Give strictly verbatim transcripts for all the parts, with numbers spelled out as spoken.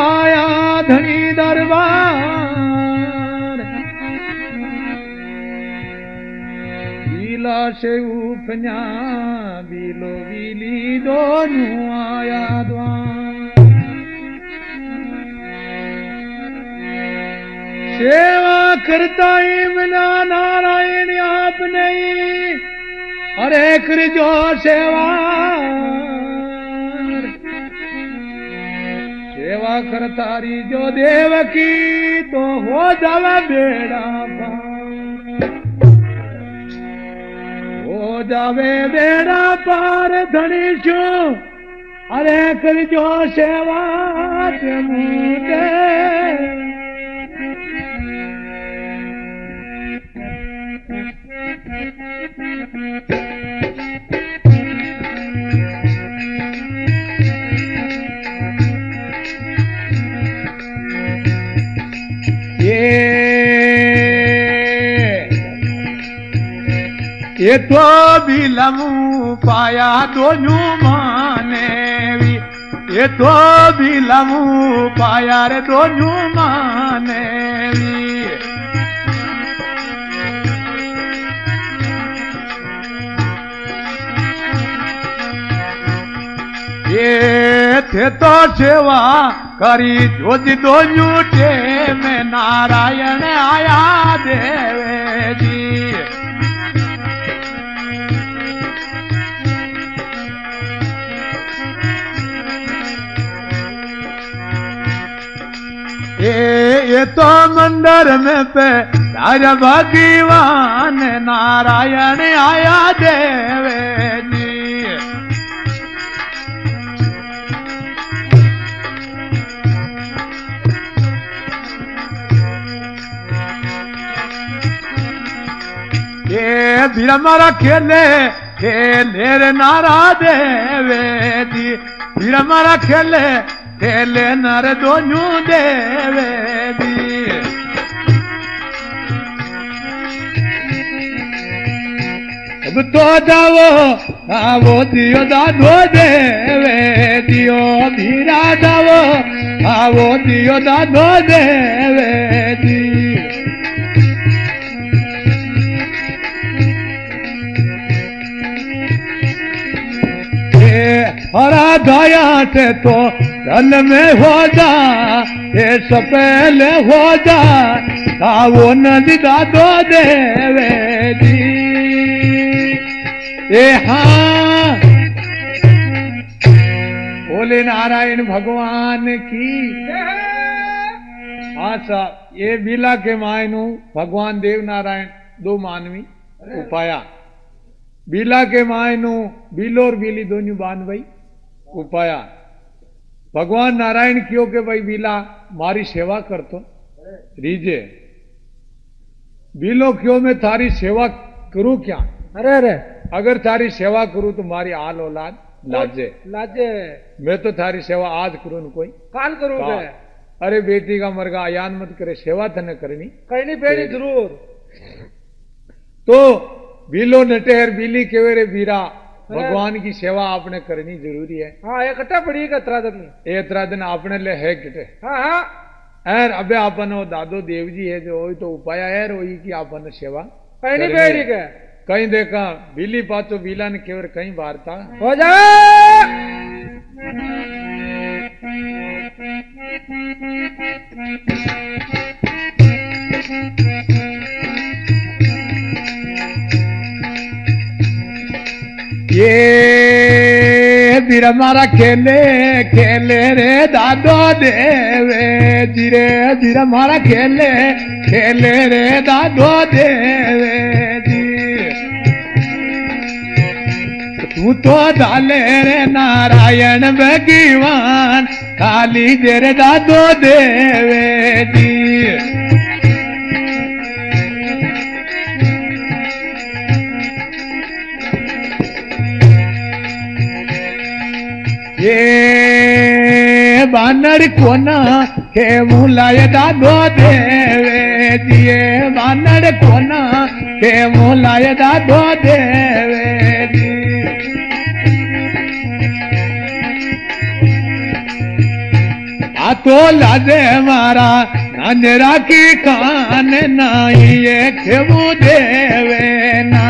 आया धनी दरबार बीला से उपन्या बीलो बीली दोनों आया द्वार सेवा करता इमना नारायण आपने अरे कर जो सेवा सेवा करतारी जो देव की तो हो जावे बेड़ा पार हो जावे बेड़ा पार धनी छू अरे कर जो सेवा मुझे ये तो बिलमू पाया दोनों माने भी ये तो बिलमू पाया रे दोनों माने भी ये थे तो सेवा करी जोजी दोनों टे में नारायण आया देवे जी ये ये तो मंदिर में पे राजा भगवान नारायण आया देवे जी ये बिरमरा खेले खेले रे नारा देवे जी बिरमरा खेले खेले नर दोनों देवे दी अब तो जाओ आवो दियो दादो देवे दियो भीरा जाओ आवो दियो दादो देवे दी हरा दया से तो धन में हो जा ये सपेले हो जा वो नदी दादो देवे दी ये हाँ बोले नारायण भगवान की हाँ साहब ये बिला के मायनू भगवान देव नारायण दो मानवी उपाया बीला के मायनू बीलो और बीली दोनों बान भाई उपाया भगवान नारायण क्यों के भाई बीला मारी सेवा कर तो रीजे बीलो क्यों मैं थारी सेवा करूं क्या अरे अरे अगर थारी सेवा करूं तो मारी आल औलाद लाजे लाजे मैं तो थारी सेवा आज करूं न कोई काल करूं अरे बेटी का मरगा आयान मत करे सेवा तने करनी करनी बेड़ी जरूर तो बीलो नटेर बीली केवरे बीरा भगवान की सेवा आपने करनी जरूरी है हाँ एक कट्टा पड़ी का त्रादन ये त्रादन आपने ले है किटे हाँ हाँ एर अबे आपन वो दादो देव जी है जो वही तो उपाय है वही की आपन सेवा कहीं बेड़ी के कहीं देखा बीली पाचो बीला ने केवल कहीं वार्ता हो जाए ये बिरमारा खेले खेले रे दादो देवे धीरे धीरे मारा खेले खेले रे दादो देवे जी तू तो डाले रे नारायण भगवान खाली तेरे दादो देवे जी ये बानर कोना के मुलाय दादो देवे दिए बानर कोना के मुलाय दादो देवे दी आ तो लाजे मारा नानेरा की कान नाई ये खेमू देवे ना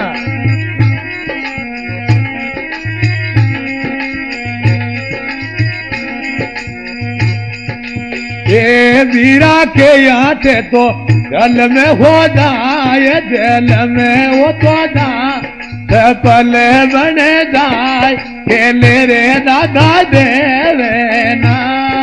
ये वीरा के आते तो जल में हो जाए जल में वो तो जा पले बने जाए खेले रे दादा देवे ना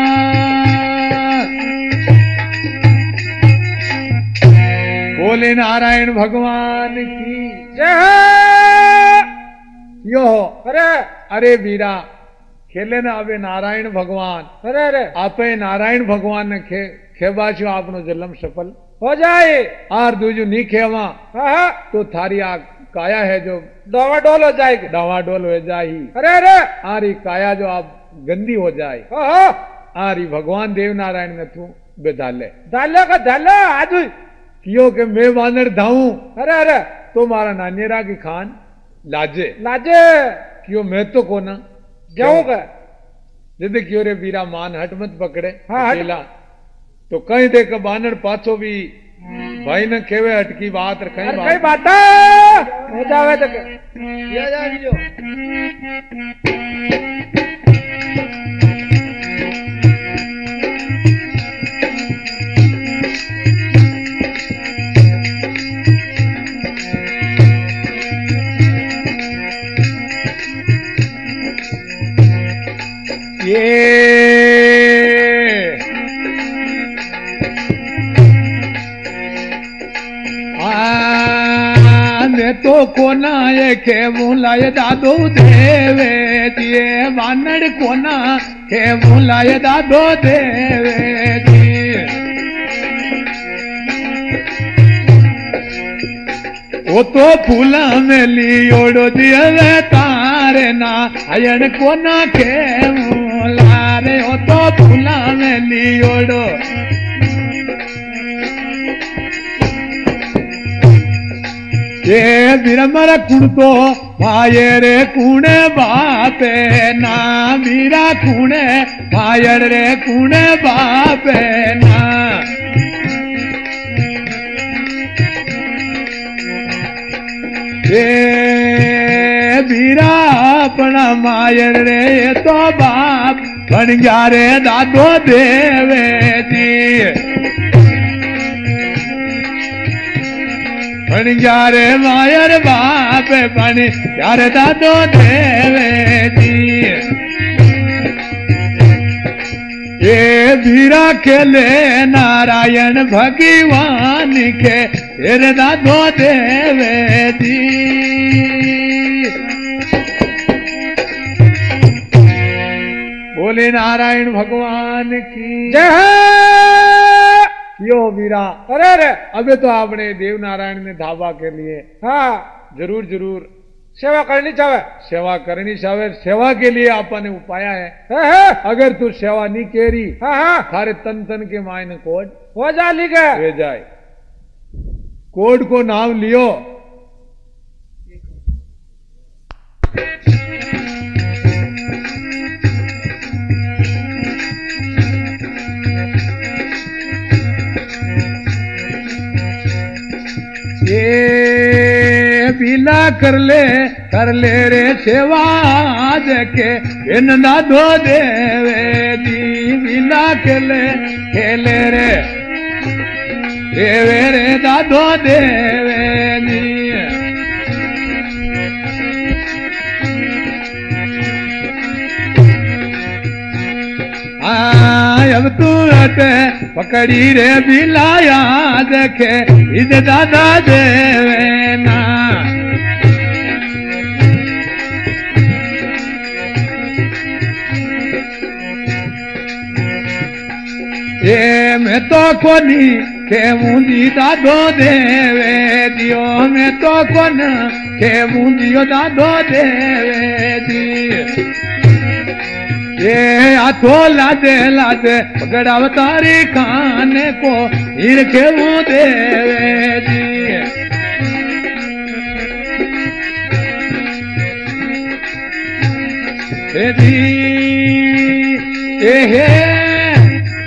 बोले नारायण भगवान की जय। यो अरे अरे वीरा खेले ना अबे नारायण भगवान अरे अरे आपे नारायण भगवान ने खे खेबा छो आपनो जन्म सफल हो जाए आर दूजू नी खेवा हाँ तो थारी आ काया है जो डावाडोल हो जाएगी डावाडोल हो जाए अरे अरे आरी काया जो आप गंदी हो जाए हाँ आरी भगवान देव नारायण ने तू बेदाले दाले का दाले आज कियो के मैं वानर धाऊं अरे अरे तो मारा नानेरा की खान लाजे लाजे क्यों मैं तो कोना जाऊंगा जिद क्यों रे वीरा मान हट मत पकड़े हाँ अकेला तो कहीं देख बानर पाछो भी भाई ने केवे हटकी बात और कहीं बात, बात हो जावे तो ये जा जो तो कोना ये के मुलाय दादो देवे दिए वानड़ कोना के मुलाय दादो देवे दिए वो तो फूला में लियोड़ो दिए तारे ना अयन कोना के मुला रे वो तो फूला में लियोड़ो ये बिरमर कुण तो भाये रे कुणे बापे ना मीरा कुणे भायर रे कुणे बापे ना ये बीरा अपना मायर रे तो बाप बन गया रे दादो देवे जी बन गया रे मायर बाप बन यार दादो देवे जी ये वीरा खेले नारायण भगवान के तेरे दादो देवे जी बोले नारायण भगवान की जय। यो वीरा अरे अरे अबे तो आपने देव नारायण ने धावा के लिए हाँ जरूर जरूर सेवा करनी चाहे सेवा करनी चाहे सेवा के लिए आपने उपाया है, है, है। अगर तू सेवा नहीं केरी हाँ हाँ थारे तन तन के मायने कोड हो जा लिखे वे जाए कोड को नाम लियो ये पीला कर ले कर ले रे सेवा देखे इन ना धो देवे दी पीला के ले खेले रे देवे रे दादो देवे दी अब तू पकड़ी रे बिलाया देखे इध दादा देवे ना ये मैं तो कोनी के मुंदी दादो देवे दियो मैं तो कोन के मुंदियो दादो देवे दी ये आथो लादे लादे पकड़ा अवतारी खाने को हीर के वो देवे जी दी ए हे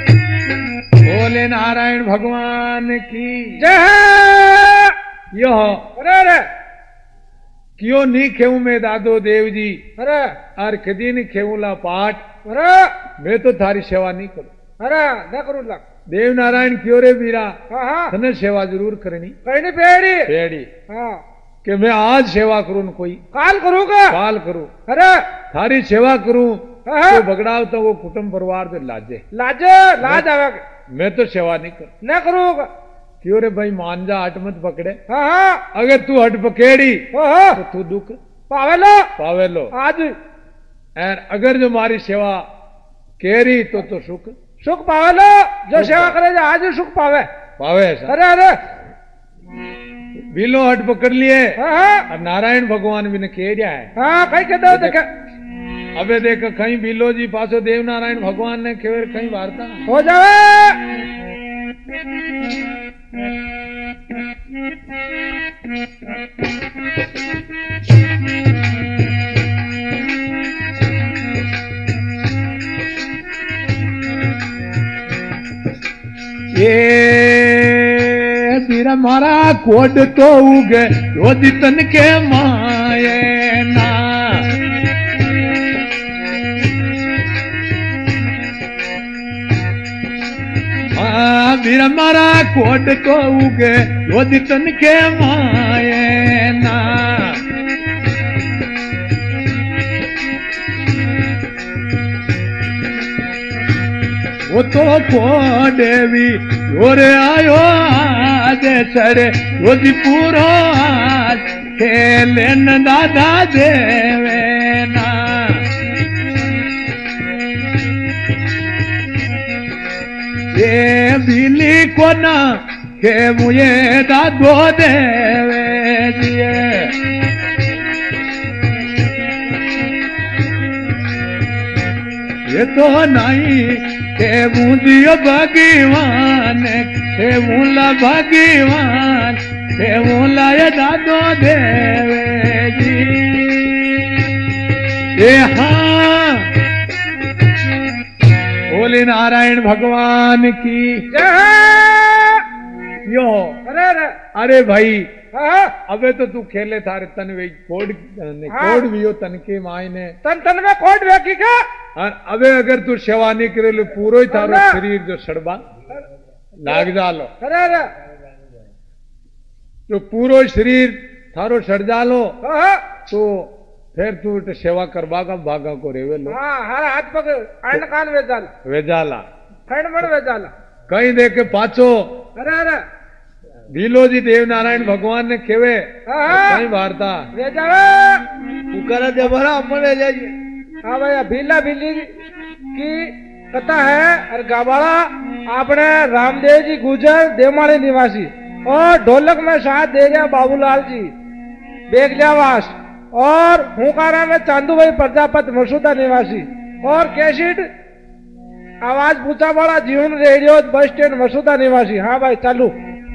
बोले नारायण भगवान की जय। यो अरे अरे क्यों नहीं खेऊ मैं दादो देव जी, अरे और कदी नहीं खेऊला पाठ, अरे मैं तो थारी सेवा नहीं करूं। अरे न करूँ लग देव नारायण क्यों रे वीरा, हाँ हाँ तने सेवा जरूर करनी करनी पेड़ी पेड़ी, हाँ कि मैं आज सेवा करूं कोई काल करूँगा काल करूं, अरे थारी सेवा करूं हाँ तो बगड़ाव तो वो कुटुंब परिवार तो लाजे लाजे लाज आवे मैं तो सेवा नहीं कर न करूँगा। क्यों रे भाई मान जा हट मत पकड़े, हाँ हाँ अगर तू हट पकेड़ी ओहो तो तू दुख पावे लो पावे लो, आज और अगर जो मारी सेवा केरी तो तो सुख सुख पावे लो, जो सेवा करे जो आज सुख पावे पावे ऐसा। अरे अरे बिलो हट पकड़ लिए हाँ हाँ और नारायण भगवान भी ने केरिया है। हाँ कहीं के दो देखे अबे देख कहीं बिलो जी पासो देव नारायण भगवान ने केवल कहीं वार्ता हो जावे। ये बीरा मारा कोड तो उगे रोज तन के माये ना, हाँ बीरा मारा कोड तो उगे रोज तन के माये ना, वो तो कोडेवी योरे आयो आज सरे रोजी पूरो आज खेले न दादा देवे ना, ये बिली को ना के मुझे दादो देवे दिए, ये तो नहीं के बूंदियो भगवान के मूला भगवान के मूला ये दादो देवे जी, ये हाँ बोले नारायण भगवान की जय। यो अरे अरे अरे भाई हाँ अबे तो तू खेले थारे तन वे कोड हाँ। कोड भी हो तन के मायने तन तन में कोट व्यक्ति का और अबे अगर तू सेवा नहीं करे पूरो ही थारो अरे। शरीर जो सड़बा लाग जालो, अरे अरे जो पूरो शरीर थारो सड़ जालो हाँ हाँ तो फिर तू तो सेवा करवा का भागा को रेवे लो हाँ हर हाथ पक आन कान वे जाल वे जाला खंड मण वे जाला कहीं देखे पाछो अरे अरे भीलो जी देव नारायण भगवान ने केवे हाँ हाँ कहीं वार्ता वे जावे पुकारा दे भरा अम्मा ले जाइए। हाँ भैया भीला भीली की कथा है और गाबाड़ा आपने रामदेव जी गुजर देवमाली निवासी और ढोलक में साथ दे गया बाबूलाल जी बेगलियावास और हुकारा में चांदू भाई प्रजापत मसूदा निवासी और कैसेट आवाज पूछा बड़ा जीवन रेडियो बस स्टैंड मसूदा निवासी। हाँ भाई चालू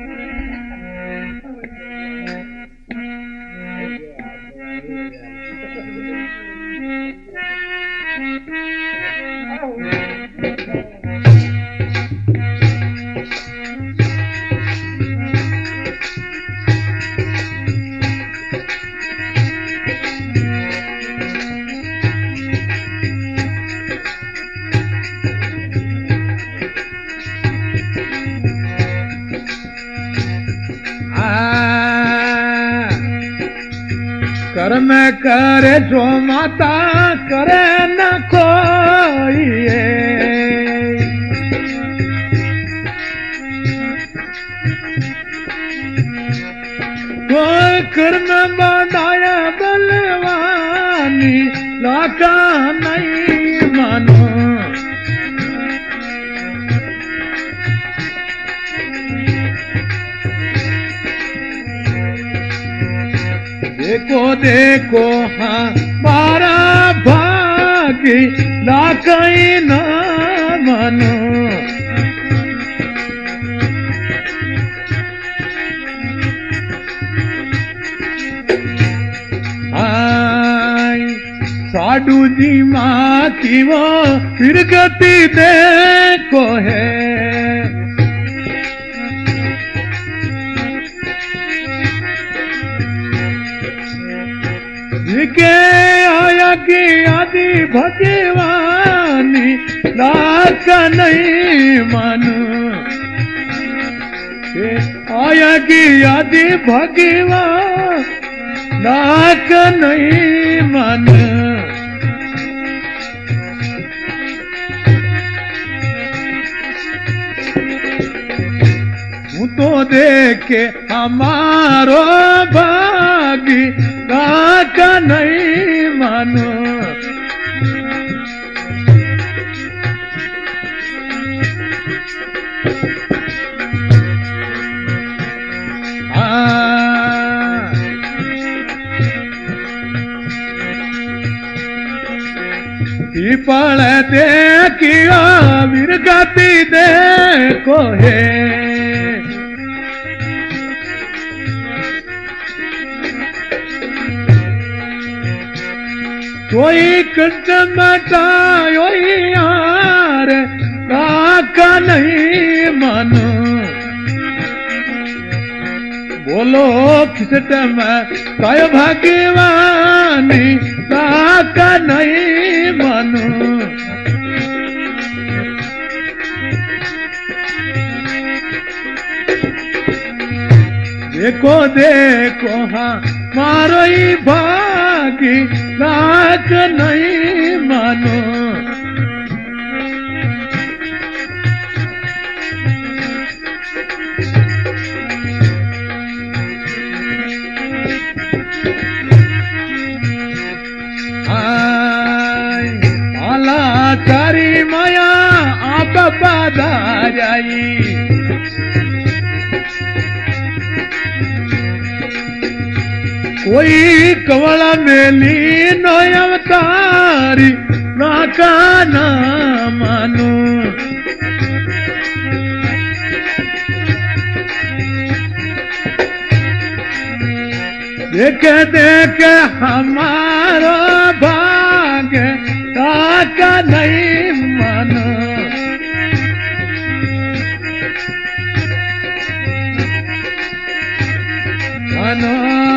कर्म करे जो माता करे न कोई, कोई कर्म बनाया बलवानी लाका नहीं मानो, देखो देखो हाँ मारा भागी ना कहीं ना मानो, आई साडू जी माँ की वो फिर गति देखो है, राख नहीं मानो आया की आदि भगवान राख नहीं मन तो देखे हमारो भागी राख नहीं मानो पीपल देखियो विरगति देखो है कोई कंठ मटायो यार राख नहीं मानो बोलो खिसट में काय भगवानी राख नहीं मानो देखो देखो हाँ मारो ही भागी राख नहीं मानो आला तारी माया आप बाधा जाई कोई कवला मेली नो अवतारी राखा ना मानो देख देख हमारा भाग राखा नहीं मानो मानो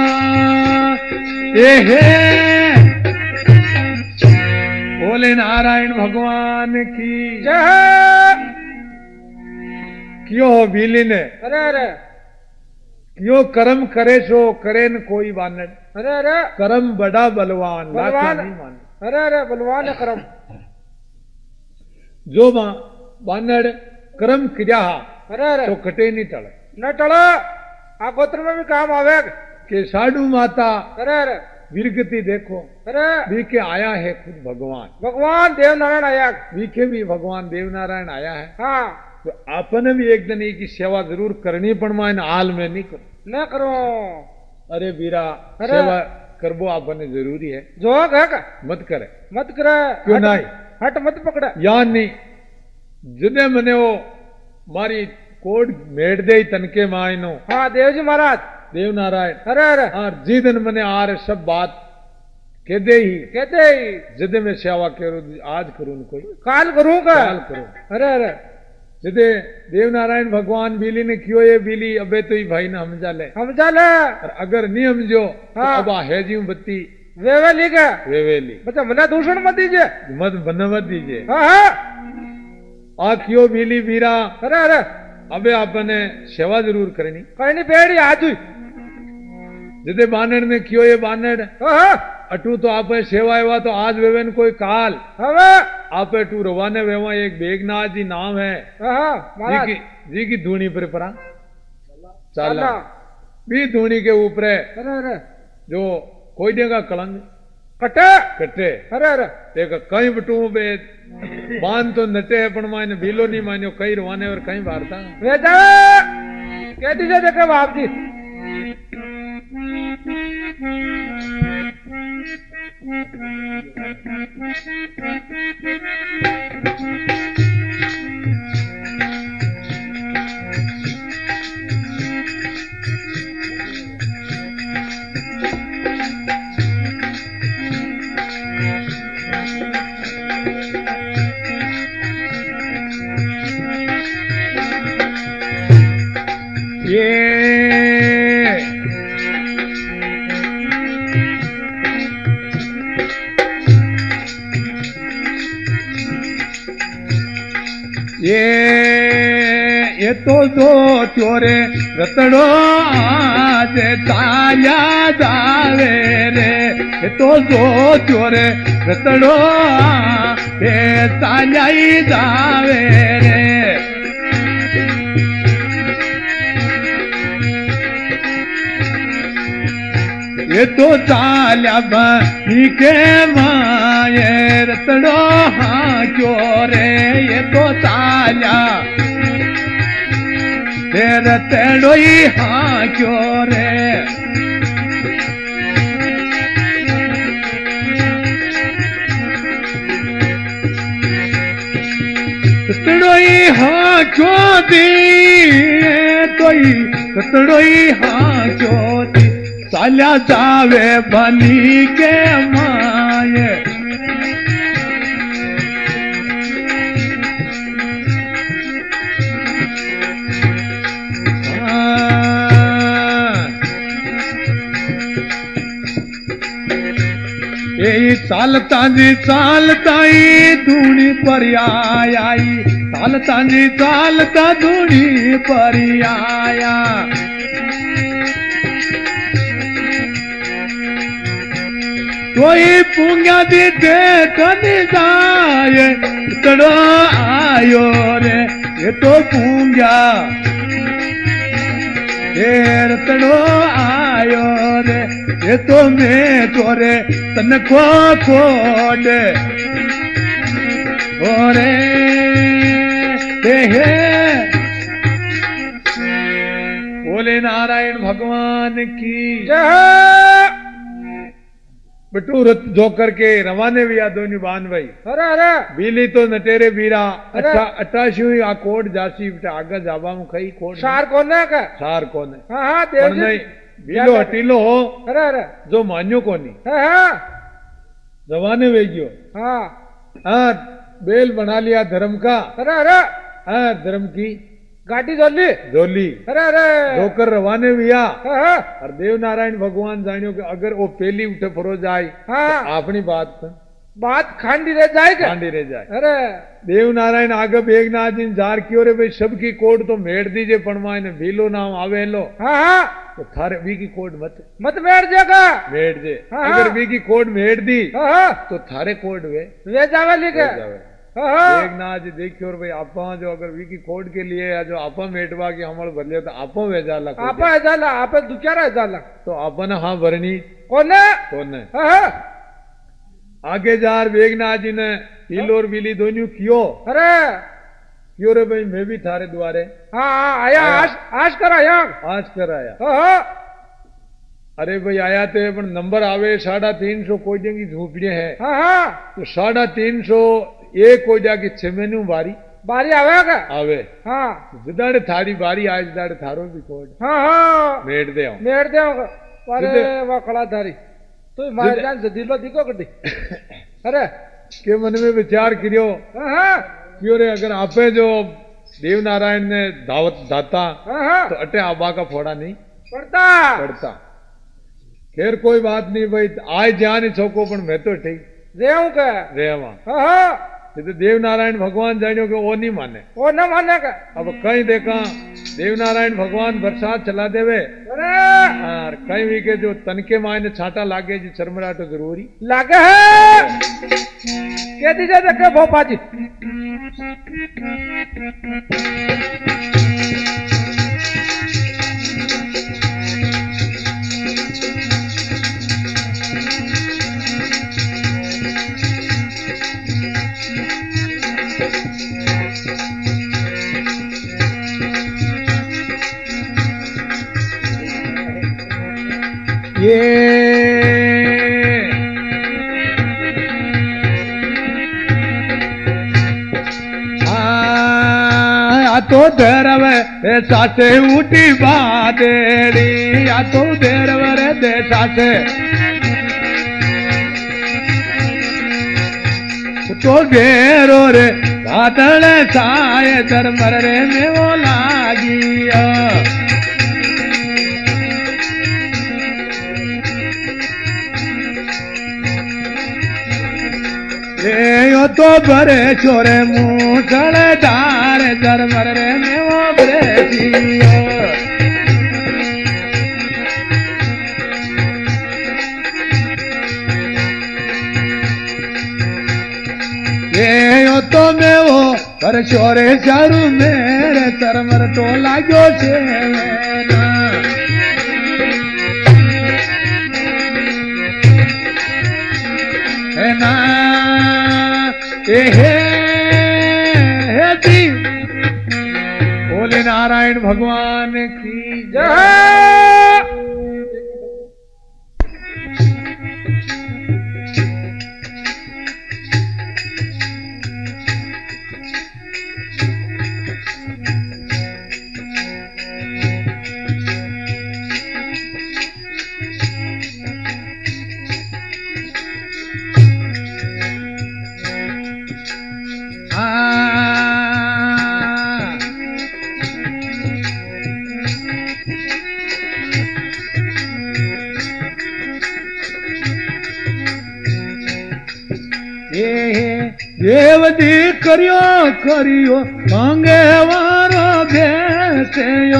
ये बोले नारायण भगवान की जय। क्यों बीली ने अरे अरे क्यों कर्म करे सो करे न कोई बानड़ अरे अरे कर्म बड़ा बलवान बलवान नहीं मान अरे अरे बलवान है कर्म जो बानड़ कर्म किया अरे अरे तो कटे नहीं टल न टला आ गोत्र में भी काम आवे के साधु माता अरे अरे वीरगति देखो अरे वी के आया है खुद भगवान भगवान देव नारायण आया वी के भी भगवान देव नारायण आया है हाँ तो आपने भी एक दिन की सेवा जरूर करनी पण मैं हाल में नहीं करो न करो अरे वीरा अरे सेवा करबो आपने जरूरी है जो है का मत करे मत करे क्यों हट, नहीं हट मत पकड़े या नहीं जिने मने वो मारी कोड मेड़ दे तनके मायनो हाँ देव जी महाराज देव नारायण अरे अरे और जी दिन मने आर सब बात कह दे ही कहते ही जिदे में सेवा करूं आज करूं कोई काल करूंगा काल करूं अरे अरे जिदे देव नारायण भगवान बीली ने क्यों ये बीली अबे तो ही भाई ना हम जाले हम जाले और अगर नहीं समझो हाँ। तो अब है जी बत्ती वेवेली का वेवेली बच्चा मना दूषण मत दीजिए मत बन मत दीजिए हाँ हाँ आ क्यों बीली बीरा अरे अरे अबे आपने सेवा जरूर करनी कहीं नहीं पेड़ी आज हुई जिदे बानड़ ने क्यों ये बानड़ हाँ हाँ अटू तो आप सेवा एवा तो आज वेवेन कोई काल हमें आप टू रवाने वेवा एक बेगनाथ जी नाम है हाँ जी महाराज की जी की धूनी पर परा चला चला। भी धूनी के ऊपर अरे अरे जो कोई देगा कलंग कटे कटे अरे अरे देखा कहीं बटू बे बांध तो नटे है पण मायने बीलो नहीं मान्यो कहीं रवाने और कहीं वार्ता वे जा कह दीजिए देखे बाप जी ये तो दो चोरे रतड़ो आज ताया दावे रे ये तो दो चोरे रतड़ो ये ताया दावे रे ये तो ताल्या बनी के माये रतड़ो हाँ क्यों रे ये तो ताल्या ते रतड़ो ही हाँ क्यों रे रतड़ो ही हाँ क्यों दी तो ही रतड़ो ही हाँ क्यों दी साल्या जावे बनी के माये यही चालता जी चालता ही धूनी पर आई चालता जी चालता धूनी पर आया कोई पूंगा दी देख जाए तड़ो आयो रे ये तो पूंगा ये तड़ो आयो रे ये तो मैं तोरे तन को खोड ओरे हे बोले नारायण भगवान की जय बटू रत जोकर के रवाने भी दोनी बान भाई अरे अरे बीली तो नटेरे बीरा अच्छा अट्ठाशी आ कोड जासी आगे जाबा में कई कोड सार कोने का सार कोने हाँ हाँ देव नहीं बीलो हटीलो हो अरे अरे जो मान्यो कोनी हाँ हाँ जवाने वे गयो हाँ हाँ बेल बना लिया धर्म का अरे अरे हाँ धर्म की गाड़ी जोली जोली अरे अरे जोकर रवाने भैया हाँ और देव नारायण भगवान जानियो कि अगर वो पहली उठे फरो जाए हाँ तो अपनी बात पर बात खांडी रह जाएगा खांडी रह जाए अरे देव नारायण आगे बेगनाथ जी जार क्यों रे भाई सबकी कोड तो मेड़ दीजिए पणवाए ने भीलो नाम आवे लो हाँ हाँ तो थारे वी की कोड मत मत मेड़ देगा मेड़ दे हाँ, अगर वी की कोड मेड़ दी हाँ हाँ तो थारे कोड वे वे जावे लिखे बेगनाथ जी देखियो भाई आपा जो अगर वी की कोड के लिए या जो आपा मेटवा की हमल भरले तो आपा वे जाला आपा जाला आपा दुक्यारा जाला तो आपन हाँ भरनी कोने कोने हाँ आगे जार बेगनाथ जी ने पीलो और बिली दोनों क्यों अरे क्यों रे भाई मैं भी थारे द्वारे हाँ हाँ आया आज आज कर आया आज कर आया हाँ अरे भाई आया तो पर नंबर आवे साढ़ा तीन सौ कोई की झूपड़े है हाँ हाँ तो साढ़ा तीन सौ एक कोई की छह महीनू बारी बारी आवेगा आवे हाँ जिदाड़े थारी बारी आज जिदाड़े थारो भी कोड हाँ हाँ मेट दे आओ मेट दे आओ अरे वाह खड़ा थारी तो मार जान से दिलो दिखो कटी अरे के मन में विचार करियो हाँ क्यों रे अगर आपे जो देव नारायण ने दावत दाता हाँ तो अटे आबा का फोड़ा नहीं पड़ता पड़ता खैर कोई बात नहीं भाई आज जान छोको पर मैं तो ठीक रेऊ का रेवा हाँ ये तो देव नारायण भगवान जानियो कि वो नहीं माने वो न माने का अब कहीं देखा देव नारायण भगवान बरसात चला देवे अरे और कहीं भी के जो तनके मायने छाटा लागे जी चरमरा तो जरूरी लागे है के दीजिए देखे भोपा जी ये आ तो धरव सासे उठी बादेड़ी या तो धरव रे दे सासे तो घेरो रे बादल साए धर्मर रे में वो लागिया यो तो बरे छोरे मुसल डार दरमर रे में वो ब्रेजियो ये तो मैं वो कर छोरे चारू मेरे तरमर तो लागो छे है ना ए हे हे दी बोले नारायण भगवान की जय। देवदी करियो करियो मांगे वारो भेटयो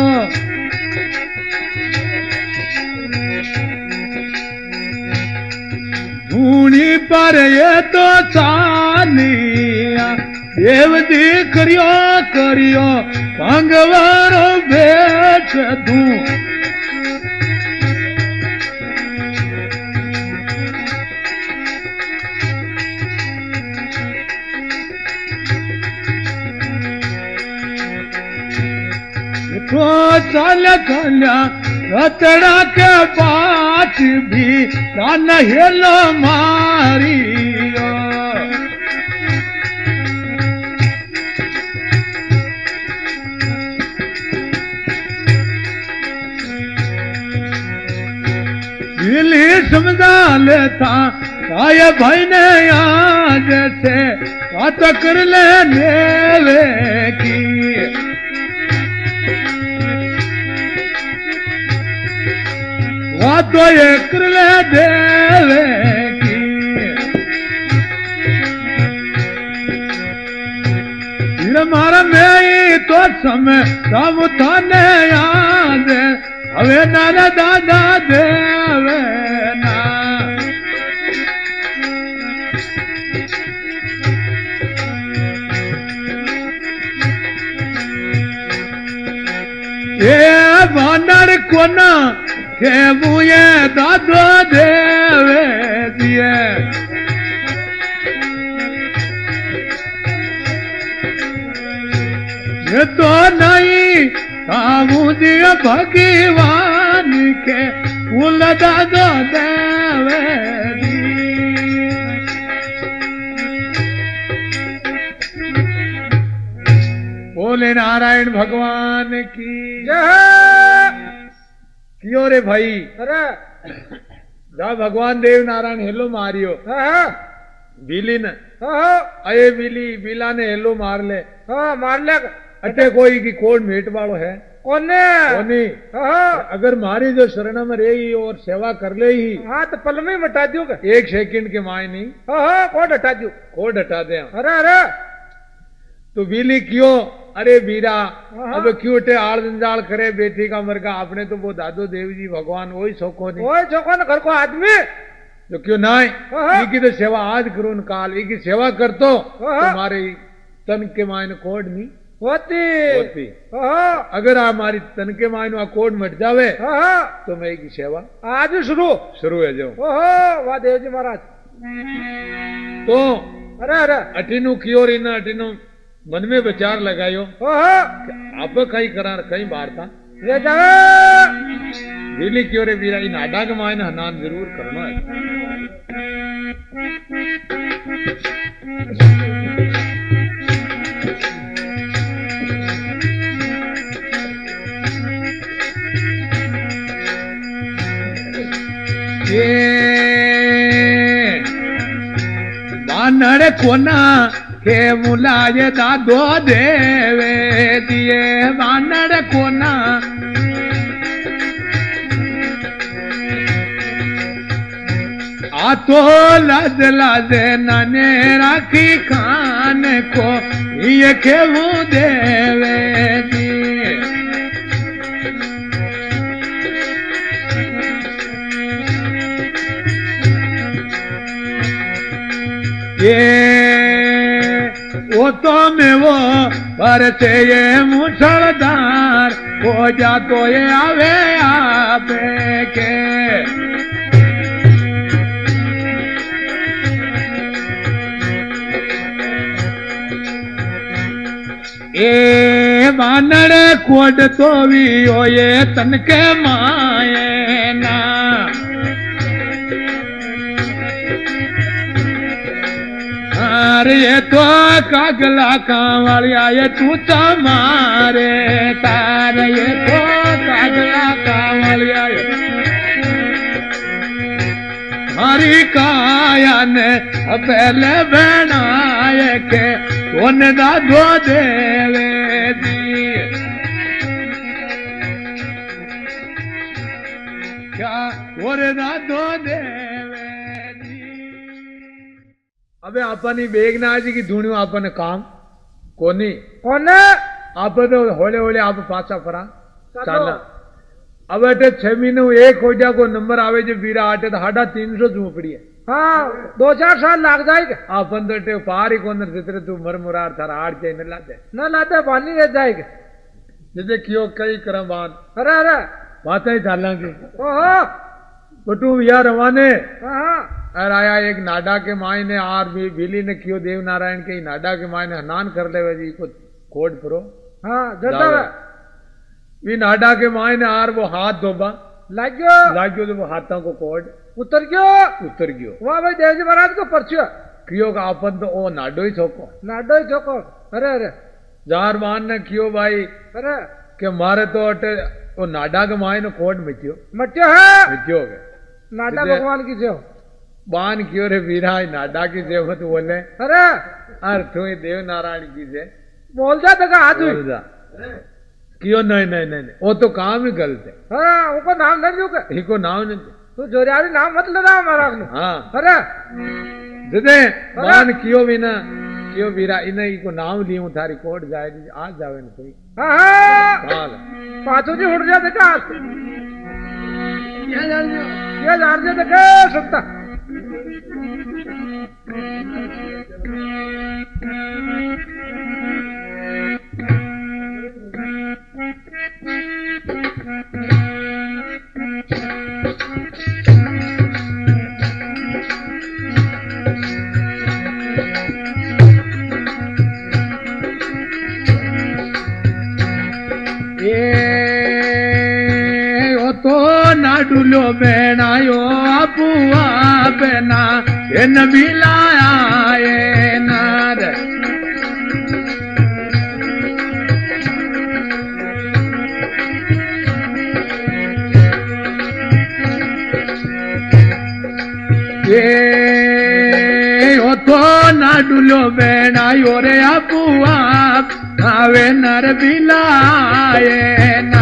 धूनी पर ये तो चालिया देवदी करियो करियो मांगे वारो भेट दू तो चल कल्या रतड़ा के बात भी न हेलो मारियो दिली समझा लेता आए भाई ने आज से बात कर लेने की तो ये कर ले देवे की मारा मैं तो समय सब थाने याद हवे नारा दादा देवे ना ये बानर कोना के मुझे दादो देवे दिए ये तो नहीं मुझे भगवान के फूल दादो देवे बोले नारायण भगवान की जय। क्यों रे भाई अरे जा भगवान Dev Narayan hello Mario Billy ने अये बिली बिला ने हेलो मार ले हाँ मार ले अटे कोई की कोड मेट वालो है कोने कोनी अगर मारी जो शरण में रही और सेवा कर ले ही हाँ तो पल में हटा दियो एक सेकंड के माय नहीं हाँ कोड हटा दियो कोड हटा दे अरे अरे तो बिली क्यों अरे बीरा अब क्यों टे आड़ जंजाल करे बेटी का मर का आपने तो वो दादो देव जी भगवान वही सोको नहीं वही सोको ना घर को आदमी तो क्यों ना इनकी तो सेवा आज करो काल इनकी सेवा कर तो तुम्हारे तन के मायने कोड नहीं होती होती अगर हमारी तन के मायने कोड मट जावे तो मैं की सेवा आज शुरू शुरू है जो वाह देव जी महाराज तो अरे अरे अटीनु क्यों रीना अटीनु मन में विचार लगायो आप कहीं करा कहीं बाहर था दिल्ली क्यों रे वीरा इन आडा के मायने हनान जरूर करना है ये बानर कोना के मुलाये दादो देवे दिए बानर कोना आ तो लाज लाजे नने राखी खान को ये खेवू देवे दिए बरसे ये मूसलधार हो जा तो ये आवे आपे के ए वानड़ कोड तो भी हो ये तन के माए ना अरे ये तो कागला कांवलिया ये तू मारे तार ये तो कागला कांवलिया हरी काया ने पहले बनाए के कौन दा दो देवे दी क्या और दा दो देवे दी अबे अपनी बेगना जी की धुनियों अपन काम कोनी कौन आप तो होले होले आप पासा फरा चलना अब अटे छह महीने एक हो जा को नंबर आवे जो वीरा आटे तो हाडा तीन सौ झूपड़ी है हाँ दो चार साल लाग जाएगा अपन तो टे पार ही कौन जितने तू मर मुरार थारा आठ चाहिए न लाते न लाते पानी रह जाएगा जैसे क्यों कई करम बान अरे अरे बातें ही चालांगी ओहो बटू यार रवाने हाँ और आया एक नाडा के माई ने आर भी बिली ने क्यों देव नारायण के नाडा के माई ने हनान कर ले जी को कोड परो हाँ जता वी नाडा के माई ने आर वो हाथ धोबा लाग्यो लाग्यो तो वो हाथों को कोड उतर गयो उतर गयो वाह भाई देवजी महाराज को पर्चियो क्यों का अपन तो ओ नाडो ही छोको नाडो ही छोको अरे अरे जार मान ने क्यों भाई अरे के मारे तो अटे वो नाडा के माई ने कोड मिट्यो मट्यो है मिट्यो गए नाडा भगवान की सेव बान क्यों रे वीरा नाडा की सेव मत बोले अरे अर तू देव नारायण की से बोल जा तक आज बोल जा क्यों नहीं नहीं नहीं वो तो काम ही गलत है हाँ उनको नाम नहीं लूँ के को नाम नहीं तू जोरियारी नाम मत लगा हमारा हाँ अरे दे बान क्यों भी ना क्यों वीरा इन्हें को नाम लियो थारी कोट जाएगी आज जावे न कोई हाँ हाँ हाल पाँचों जी उड़ जा देखा आज क्या जान जो क्या जान जो देखा सकता नाडुलो बेनायो अपुआ बेना इन बिलाया ये नार ये ओ तो नाडुलो बेनायो रे अपुआ आवे नर बिलाए ना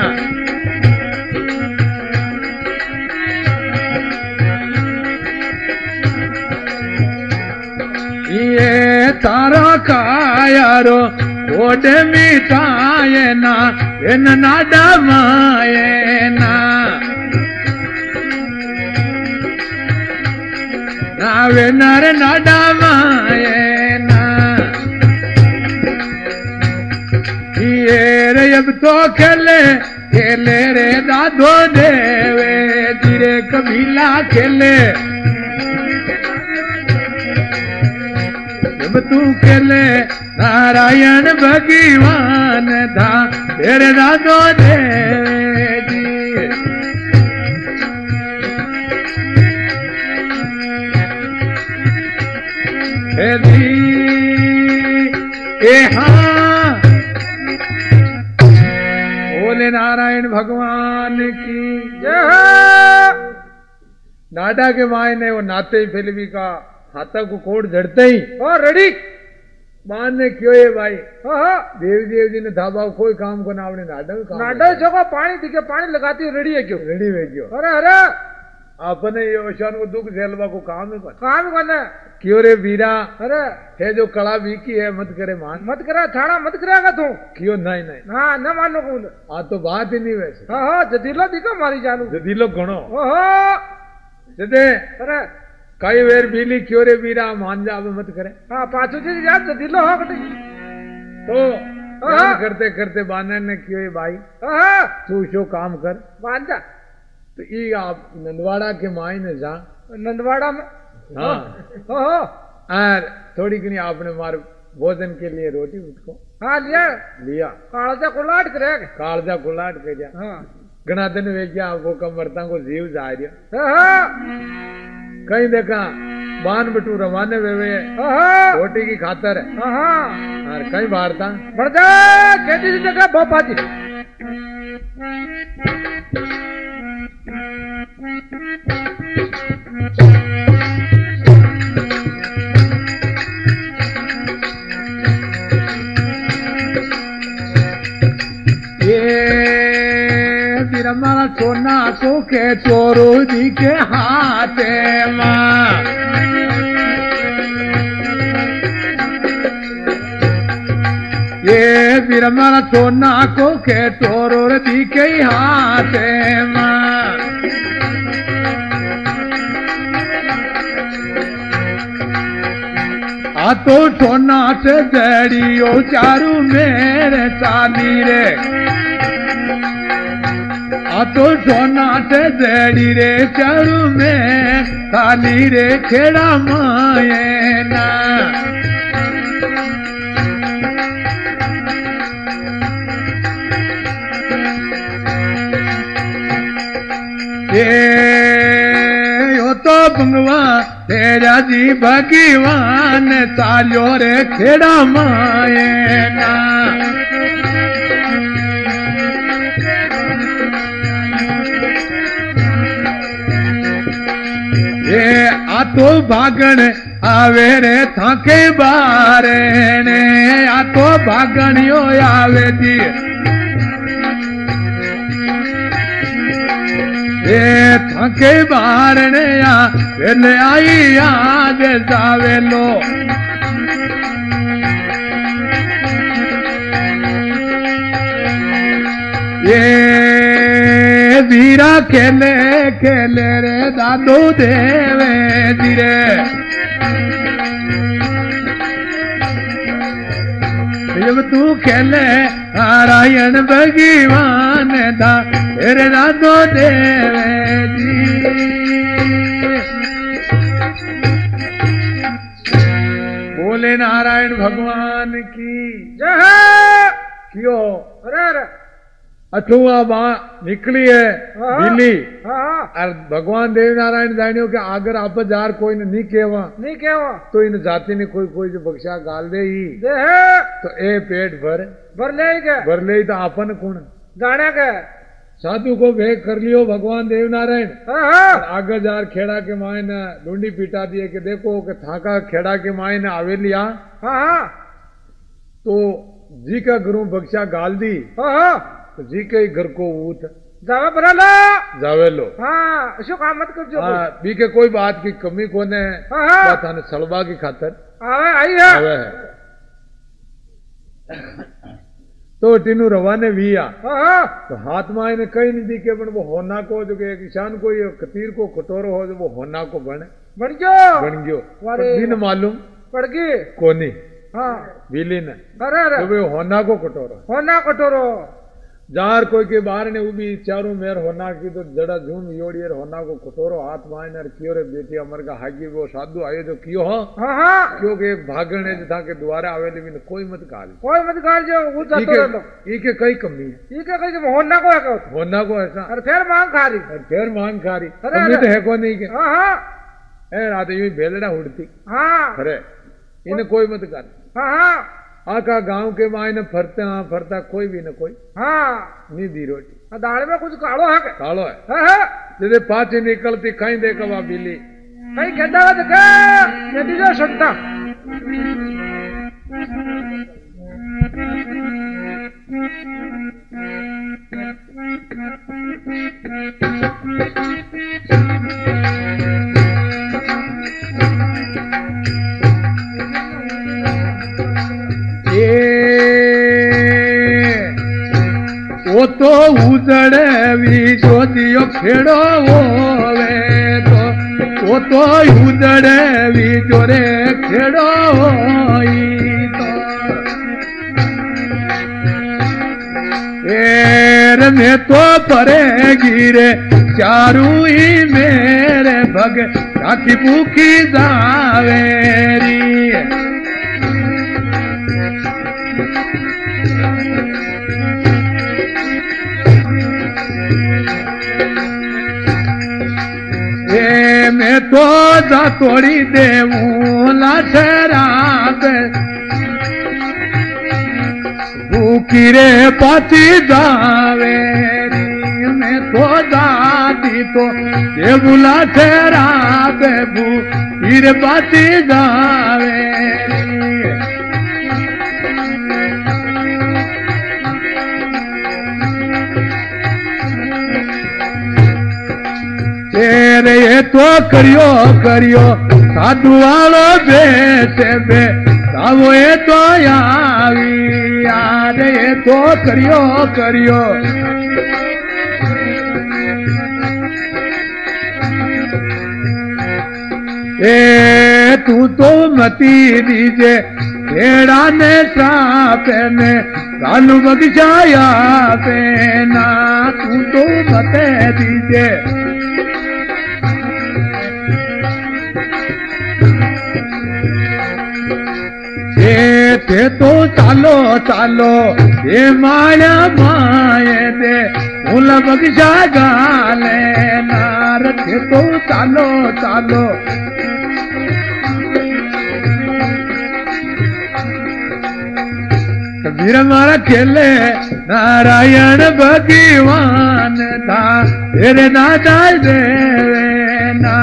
तारा कायारो कोड मिटाए ना इन नाडा माए ना नावे नर नाडा माए ना ये रे अब तो खेले खेले रे दादो देवे धीरे कबीला खेले तू केले नारायण भगवान था तेरे दादो देवे जी ए हाँ बोले नारायण भगवान की जय। नाडा के माय ने वो नाते फिल्मी का हाथा को कोड झड़ते ही ओ रेडी मान ने क्यों है भाई हाँ देव देव जी ने धाबा कोई काम को नावने नाडा काम नाडा जगह पानी दिखे पानी लगाती रेडी है क्यों रेडी है क्यों अरे अरे आपने ये ओशान को दुख झेलवा को काम है कौन काम करना क्यों रे वीरा अरे है जो कड़ा बीकी है मत करे मान मत करा थाना मत करेगा तू क्यों नहीं नहीं हाँ न मानो कौन आ तो बात ही नहीं वैसे हाँ हाँ जदीलो दिखा मारी जानू जदीलो घणो ओहो जदे अरे कई वेर बीली क्यों रे वीरा मान जा अब मत करे हाँ पाँचों जी याद जदीलो हो कटी तो काम करते करते बानर ने क्यों भाई तू शो काम कर मान जा। तो ये आप नंदवाड़ा के मायने जा नंदवाड़ा में हाँ ओहो और थोड़ी घनी आपने मार भोजन के लिए रोटी उसको हाँ लिया लिया कालजा कुलाट करे कालजा कुलाट के जा हाँ घना दिन वे क्या आपको कमरता को जीव जा रहा हाँ कहीं देखा बान बटू रवाने वे वे हाँ रोटी की खातर है हाँ हाँ और कहीं बाहर था बढ़ जा खेती से जगह भोपा जी हमारा सोना को के चोरू जी के हाथे माँ ये फिर हमारा सोना को के चोरू जी के हाथे माँ आ तो सोना से जड़ियो चारू मेरे चाली रे आ तो सोना से जड़ी रे चारू में खाली रे खेड़ा माए ना ये यो तो भगवान तेरा जी भगवान चालो रे खेड़ा माए ना ये आ तो भागण आवे रे थाके बारे ने आ तो भागणियो आवे जी ये थाके बारे ने आ वेले आई आज जावे लो ये वीरा खेले खेले रे दादू देवे धीरे जब तू खेले नारायण भगवान दा तेरे दादू देवे जी बोले नारायण भगवान की जय क्यों अरे अरे अथुआ वहां निकली है बिल्ली हाँ और भगवान देव नारायण जानियो के अगर आप जार कोई ने नहीं केवा नहीं केवा तो इन जाति ने कोई कोई जो बख्शा गाल दे ही दे है तो ए पेट भर भर ले के भर ले तो आपन कौन जाने के साधु को भेग कर लियो भगवान देव नारायण हाँ आगे जार खेड़ा के माए ने डूंडी पिटा दिए कि देखो के थाका खेड़ा के माए ने आवे लिया हाँ तो जी का गुरु बख्शा गाल दी हाँ तो जी के घर को ऊत जावे बरा लो जावे लो हाँ ऐसो काम मत कर जो हाँ बी के कोई बात की कमी कोने हाँ थाने सलवा की खातर आवे आई है आवे है तो टीनू रवाने भी आ हाँ तो हाथ में आने कहीं नहीं दिखे पण वो होना को जो के किसान को ये कतीर को कटोरो हो जो वो होना को बने बन गयो बन गयो बिन मालूम पड़ गई कोनी हाँ बिली ने अरे अरे तो वो होना को कटोरो होना कटोरो जार कोई के बाहर ने उबी चारों मेर होना की तो जड़ा झूम योड़ियर होना को कटोरो हाथ में आने कियो रे बेटी अमर का हागी वो साधु आयो जो कियो हो हाँ हाँ क्योंकि भागने जो था के द्वारा आवेली बिन कोई मत गाल कोई मत गाल जो वो जातो रहो ई के कई कमी है ई के कई होना को है को होना को ऐसा और फिर मांग खा रही और फिर मांग खा रही कमी तो है को नहीं के हाँ हाँ ए रात यूं बेलड़ा उड़ती हाँ अरे इन्हें कोई मत गाल हाँ हाँ आका गांव के मायने फरते हाँ फरता कोई भी न कोई हाँ नहीं दी रोटी दाल में कुछ कालो है क्या कालो है हाँ हाँ जैसे पाँच निकलती कहीं देखा वहाँ बिल्ली कहीं कहता है देखा यदि जो सुनता वो तो उजड़े भी जो दियो खेड़ो होवे तो वो तो उजड़े भी जोरे खेड़ो होई तो अरे मैं तो परेगी रे चारू ही मेरे भग ताकि भूखी जावेरी। ए मैं तो जा तोड़ी देवूं लाशराब भूखी रे पाती जावेरी। मैं तो जाती तो देवूं लाशराब भूखी रे पाती जावेरी। तेरे ये तो करियो करियो साधु वालो बेटे बे सावो ये तो यावी यार ये तो करियो करियो। ए तू तो मती दीजे खेड़ा ने सापे में कालू बगीचाया पे ना तू तो मते दीजे। थे तो चालो चालो ये माया माए दे फूल बगीचा गाले नार। थे तो चालो चालो कबीर मारा खेले नारायण भगवान था तेरे नादा देवे ना।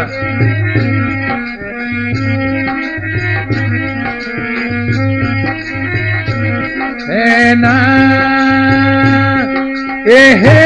ना एहे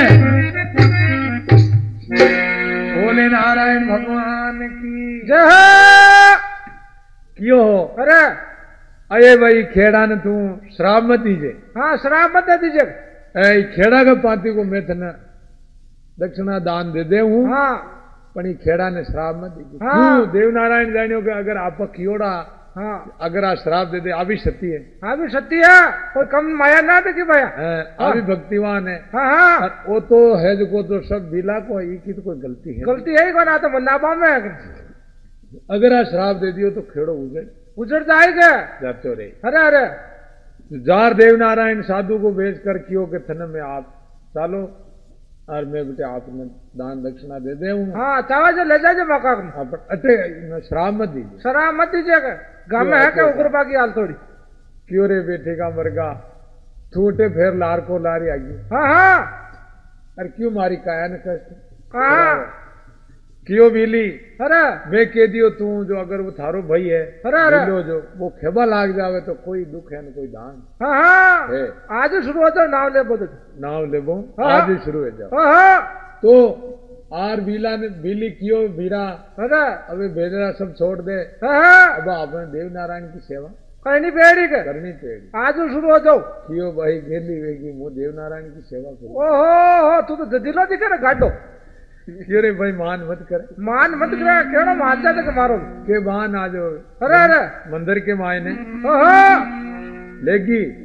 बोले नारायण भगवान की जय। क्यों अरे अये भाई खेड़ा ने तू श्राप मत दीजे। हाँ श्राप मत दीजे। ए खेड़ा के पाती को मैं थे दक्षिणा दान दे दे हूँ। हाँ पण खेड़ा ने श्राप मत दीजिए। हाँ देव नारायण जानियो के अगर आप कियोड़ा हाँ अगर आप श्राप दे दे आ भी सत्य है। हाँ भी सत्य है कोई कम माया ना देखी भैया। आ भी भक्तिवान है। हाँ हाँ वो तो है जो को तो सब दिला को ये की तो कोई गलती है। गलती है ही को ना तो मन्नापा में अगर आप श्राप दे दियो तो खेड़ो उजड़ उजड़ जाएगा जाते रहे। अरे अरे जार देव नारायण साधु को भेज कर कियो के थन में आप चालो और मैं बेटे आपने दान दक्षिणा दे दे हूँ। हाँ चावा जो ले जाए मौका अटे शराब मत दीजिए। शराब मत दीजिएगा गाँव में है क्या उग्रपा की हाल थोड़ी क्यों रे बेटे का मरगा छूटे फिर लार को लारी आगी। हाँ हाँ अरे क्यों मारी काया न कष्ट कहा क्यों बिली। अरे मैं कह दियो तू जो अगर वो थारो भाई है अरे अरे जो वो खेबा लाग जावे तो कोई दुख है न कोई दान। हाँ हाँ आज ही शुरू हो जाओ नाव ले बोलो नाव ले बो आज ही शुरू हो जाओ। हाँ तो आर बीला ने बिली क्यों बीरा अरे अबे बेदरा सब छोड़ दे। हाँ अब आपने देव नारायण की सेवा करनी पेड़ी के करनी पेड़ी आज ही शुरू हो जाओ। क्यों भाई गेली वेगी वो देव नारायण की सेवा करो। ओहो तू तो दिलो दिखे ना गाडो रे भाई मान मत करे मान मत करे क्यों मान जाते के मारो के मान आ जाओ। अरे अरे मंदिर के मायने लेगी।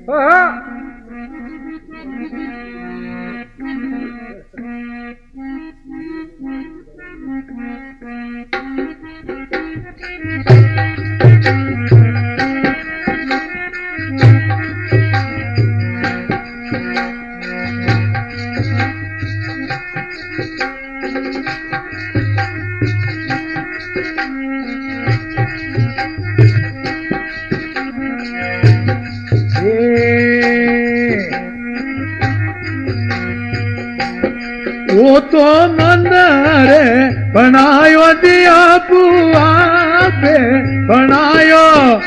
वो तो मंदिर बनायो दिया बुआ पे बनायो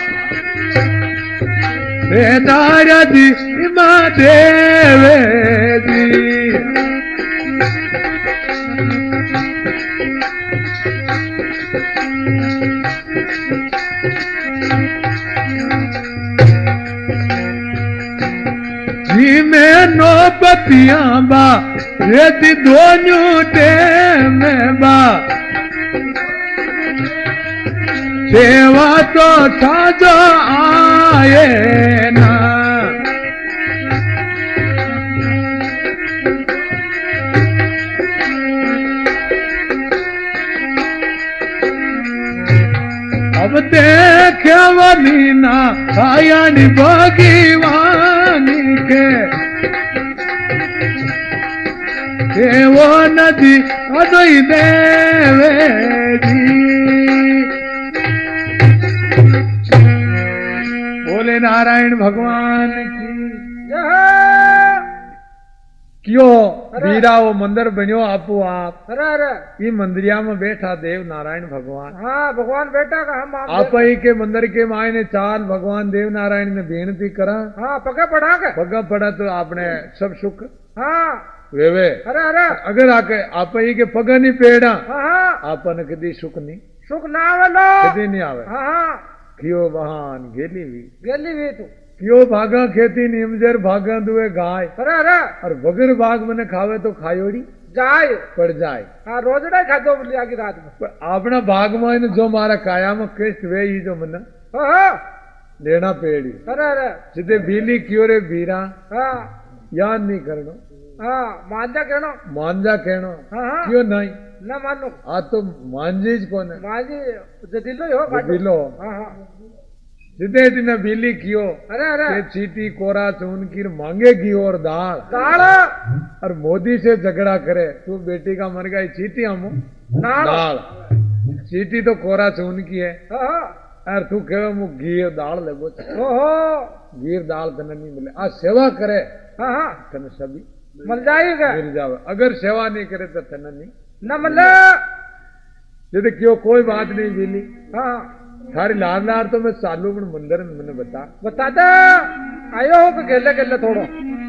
बेदारा जी माँ देवे जी। जी में नौबतियां बा रेती दोनों में बा सेवा तो साजो आए ना। अब देखे वनी ना आयानी भगवानी के के वो नदी अदोई देवे जी। बोले नारायण भगवान की क्यों वीरा वो मंदिर बनियो आपू आप। अरे अरे ये मंदिरिया में बैठा देव नारायण भगवान। हाँ भगवान बेटा का हम आप ही के मंदिर के मायने चाल भगवान देव नारायण ने बेनती करा। हाँ पगा पढ़ा के पगा पड़ा तो आपने सब सुख हाँ वे वे अरे अरे अगर आके आप ही के पगा नहीं पेड़ा हाँ हाँ आपन कदी सुख नहीं सुख ना आवे लो कदी नहीं आवे। हाँ हाँ क्यों बहान गेली भी गेली भी तू क्यों भागा खेती निमजर भागा दुए गाय। अरे अरे और बगर बाग मने खावे तो खायोड़ी जाए पड़ जाए। हाँ रोजड़ा खादो लिया की रात में पर अपना भाग में जो मारा काया में कृष्ण वे ही जो मना हाँ लेना पेड़ी। अरे अरे सीधे बीली क्यों रे बीरा हाँ याद नहीं करनो हाँ मांझा कहनो मांझा कहनो हाँ हाँ क्यों नहीं ना मानो आ तो मांझी कौन है मांझी जदिलो ही हो काटो बिलो हाँ हाँ सीधे इतने बीली क्यों अरे अरे के चीटी कोरा चून की मांगेगी और दाल दाल और मोदी से झगड़ा करे तू बेटी का मर गई चीटी हम दाल चीटी तो कोरा चून की है हाँ और तू कहे मु घी दाल ले बोच ओहो गिर दाल तने नहीं मिले आ सेवा करे हाँ हाँ तने सभी मिल जाएगा मिल जावे। अगर सेवा नहीं करे तो तने नहीं न मिले यदि क्यों कोई बात नहीं मिली हाँ थारी लाल लार तो मैं सालू में मंदिर में मैंने बता बता दे आयो हो के गेले गेले थोड़ो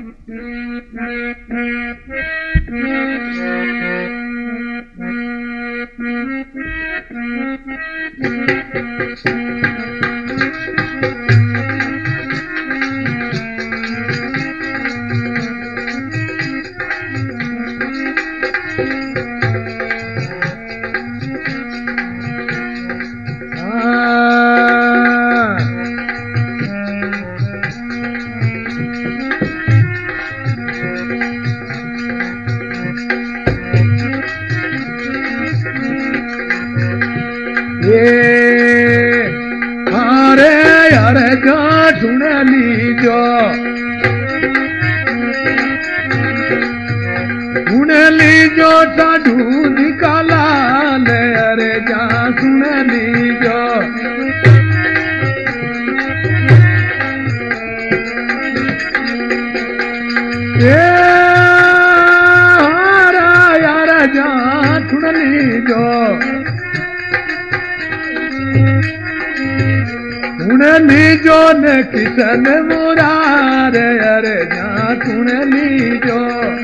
लीजो ने किसन मुरारे अरे जा सुन लीजो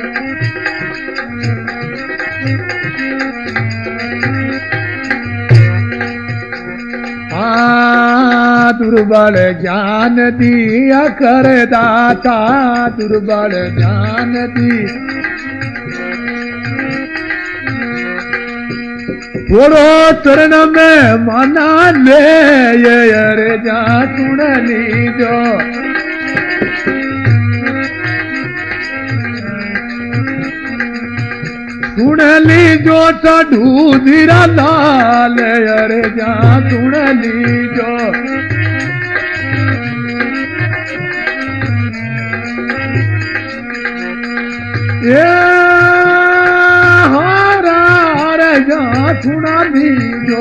आ दुर्बल ज्ञान दिया कर दाता दुर्बल ज्ञान दी थोड़ो चरण में मना ले ये अरे जा सुन लीजो सुन लीजो साधु धीरा लाल अरे जा सुन लीजो ये सुना लीजो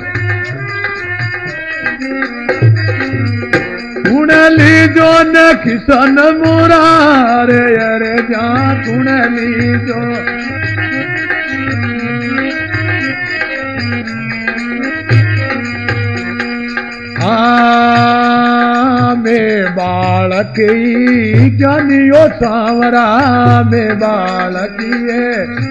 सुन लीजो न किसन मुरारे अरे जा सुन लीजो आ में बालक जानियो सांवरा में बालक है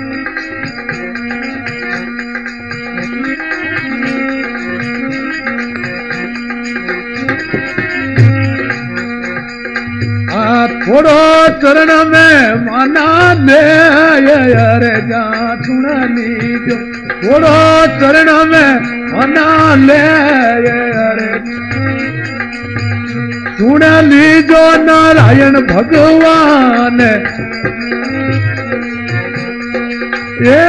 थोड़ो चरण में माना ले अरे जा सुन लीजो थोड़ो चरण में माना ले अरे सुन लीजो नारायण भगवान ये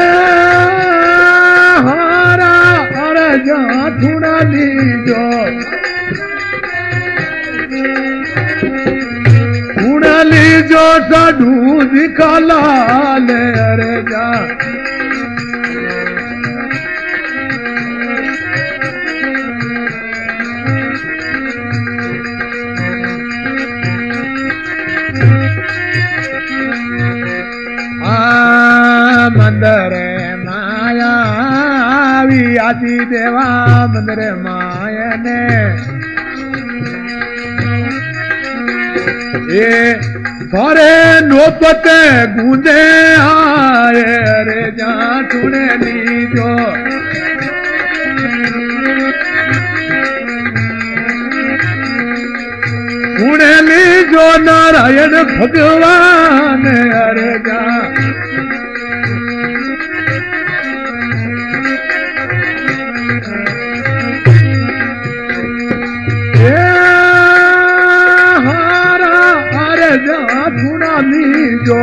हारा हर जा सुन लीजो सुन लीजो साधु दिखाला ले अरे जा मंदर माया आदि देवा मंदर माया ने ये सारे नौबत गूंजे आए अरे जा सुने लीजो सुने लीजो नारायण भगवान अरे जा सुना लीजो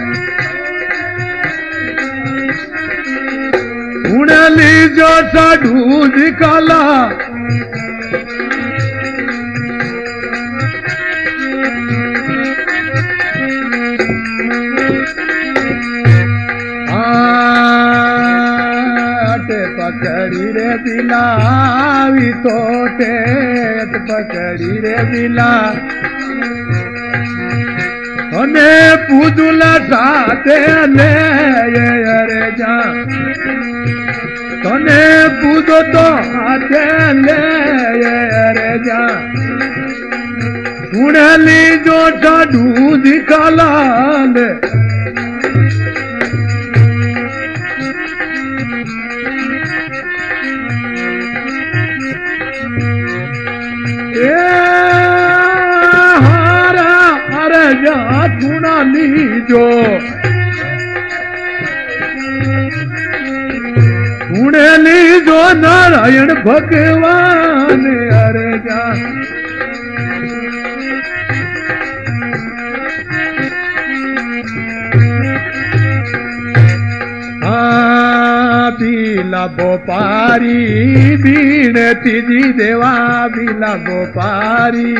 सुन लीजो साधु दिखाला पकड़ी रे बिलावी तोटे पकड़ी रे बिला तने पूजुला साथे ले अरे जा तने पूजो तो हाथे ले अरे जा सुन लीजो साधु दिखाला ले सुना लीजो सुन लीजो नारायण भगवान अरे जा बीला बोपारी बीण तीजी देवा बीला बोपारी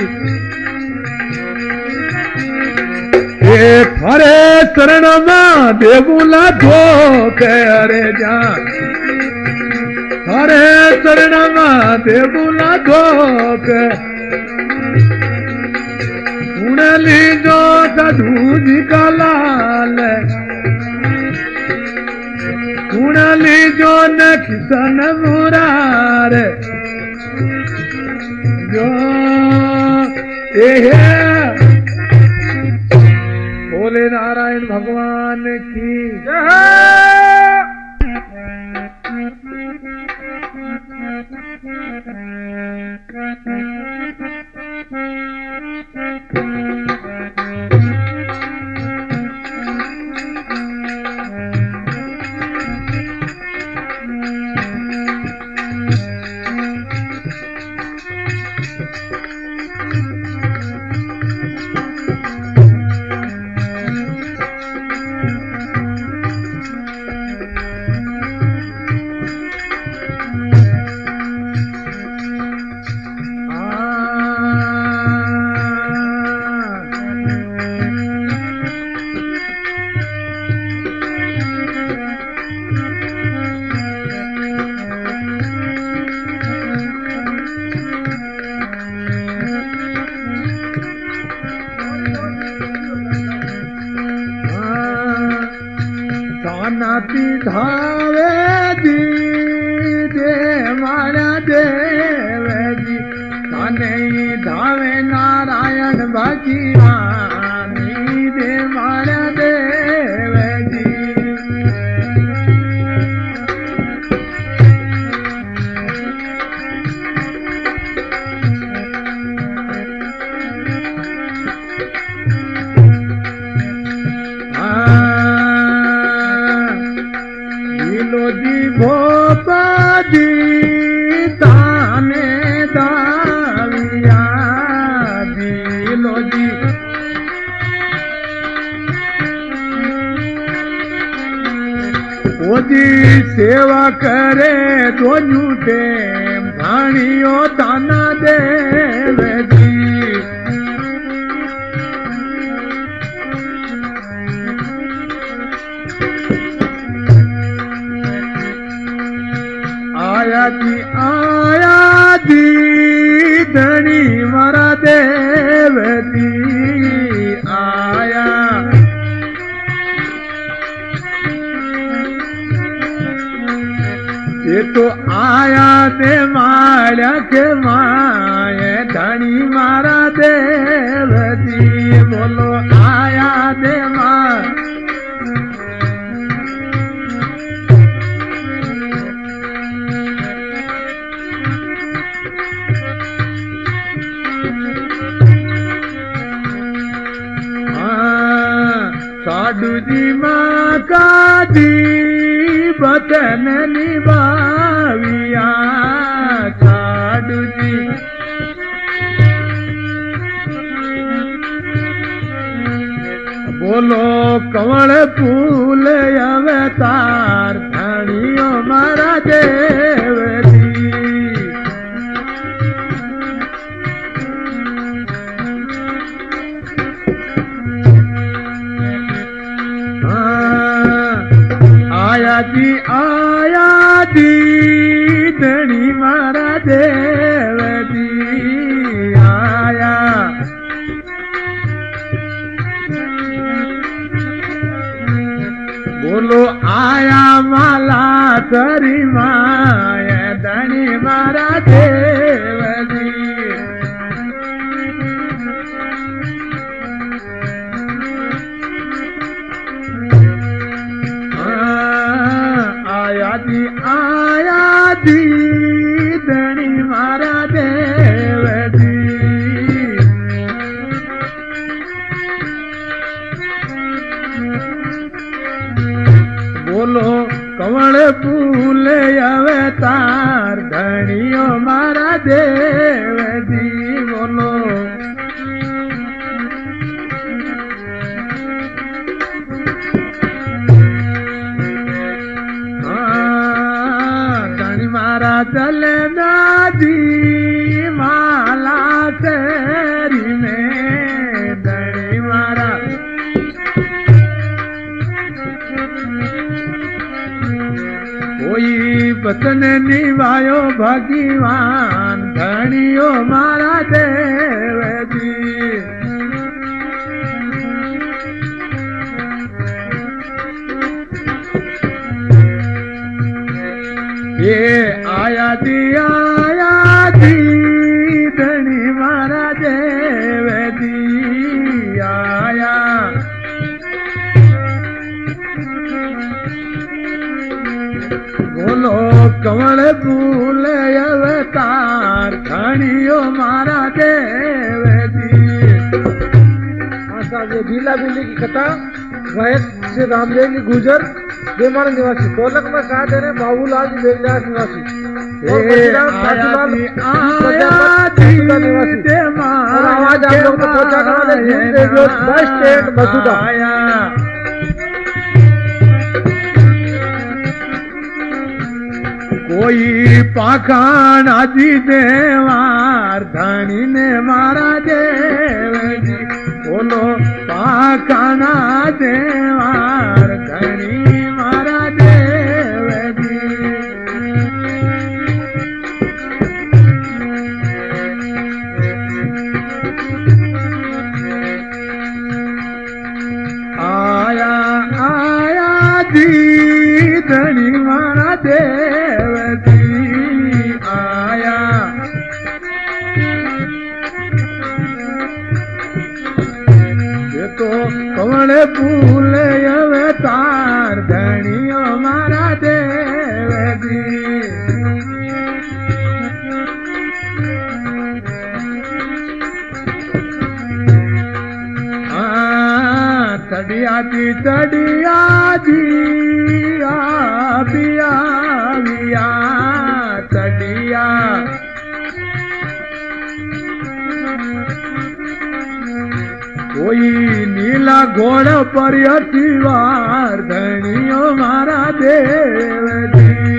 ये फरे शरण में देवुला धोके अरे जा फरे शरण में देवुला धोके सुन लीजो साधु जी का लाल सुन लीजो न किसन मुरारे जो ये बोले नारायण भगवान की धावे जी दे मारा देव जी थाने धावे नारायण भगवान दे मारा देव जी भो ओजी सेवा करे दोनू टेम धाणियो ताना देवे जी आया जी आया जी धनी मारा देव जी आया ये तो आया दे माया के माए धनी मारा देव जी बोलो आया दे माँ साधु जी माँ का दी बचन निभाविया साधु जी बोलो कमल फूल अवतार धनियो मारा देव जी आया जी आया जी धनी मारा देव जी आया बोलो आया माला तरी माया धनी मारा देव जी आया जी आया जी धनी मारा देव जी बोलो कमल फूल अवतार धनियो मारा देव जी बोलो मारा चले दादी माला तेरी में धनी मारा कोई बचन निभायो भगवान धनियो मारा देव जी ये आया जी आया जी धनी मारा देव जी आया बोलो कमल फूल अवतार धनियो मारा देव जी आशा ये भीला बिल्ली की कथा गायक से रामदेव जी गुजर देमाल निवासी ढोलक में साथ दे रहे बाबूलाल जी बेगदास निवासी और आवाज आप लोग को पहुंचाने वाले बस स्टैंड मसूदा कोई पाखान आदि देवार धनी ने मारा देव जी बोलो पाखाना देवार धनी मारा देव जी आया आया जी धनी मारा देव जी आया ये तो कमल फूल अवतार धनियो मारा देव जी तड़िया जी तड़िया जी बिया बिया तड़िया कोई नीला घोड़ पर अतिवार धनियो मारा देव जी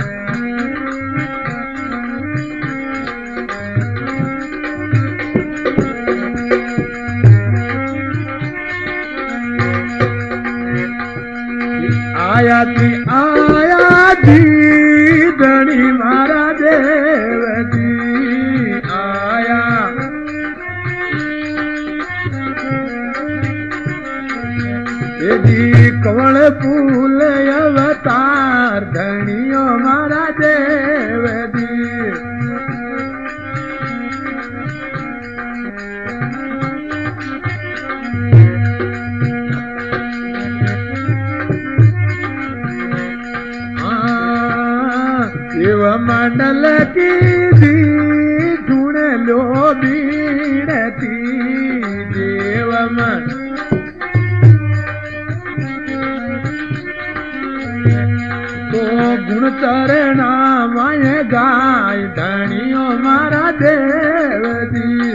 आया थी आया जी धनी मारा देव जी आया जी कवल फूल अवतार धनियो मारा देव जी शिव मंडल की दी ढूंढ लो बीड़ती देव मन तो गुण चरणा माय गाय धनियो मारा देव जी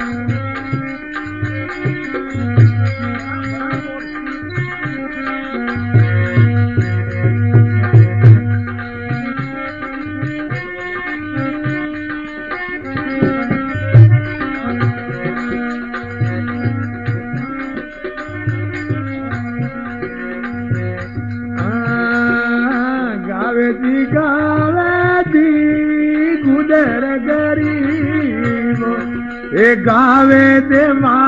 जी गावे दी गुदर गरीब ए गावे दे मा